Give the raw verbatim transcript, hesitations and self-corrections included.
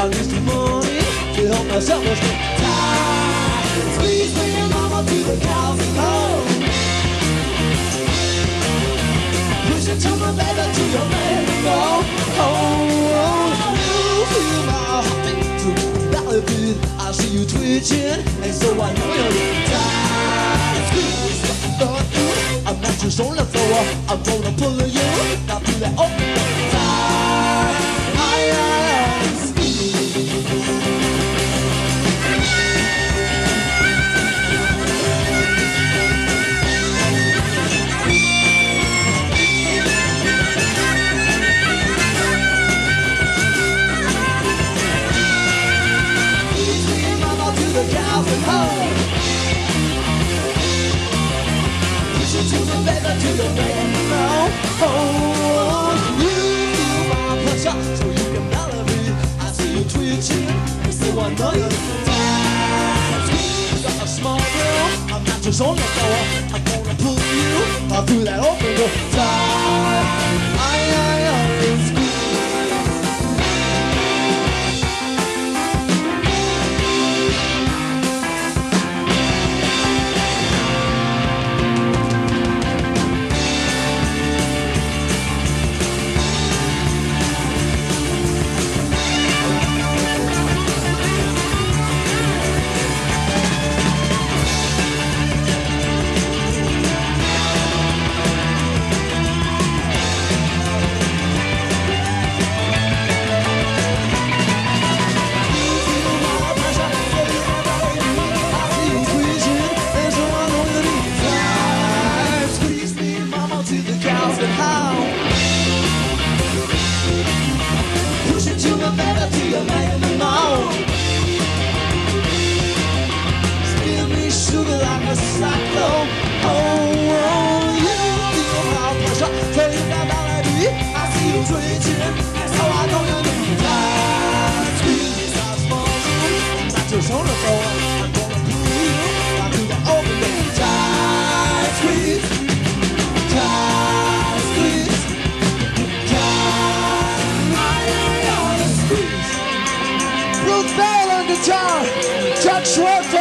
I need some money to help myself with the time. Squeeze me and mama to the cows and home. Push it to my baby to your man and go. Oh, oh, you feel my heartbeat to the belly beat. I see you twitching, and so I know you're tired. Squeeze the thought through. I'm not just on the floor. I'm gonna pull you. Now do that open the time. I am squeeze. The cows and home. Push it to the baby to the man now. Oh, you feel my pressure, so you can belly me. I see you twitching, and so I know you're tired. Squeeze got a small girl. I'm not just on the floor. I'm gonna pull you out through that open door. Time, I, I, I, squeeze. Chuck Schwartz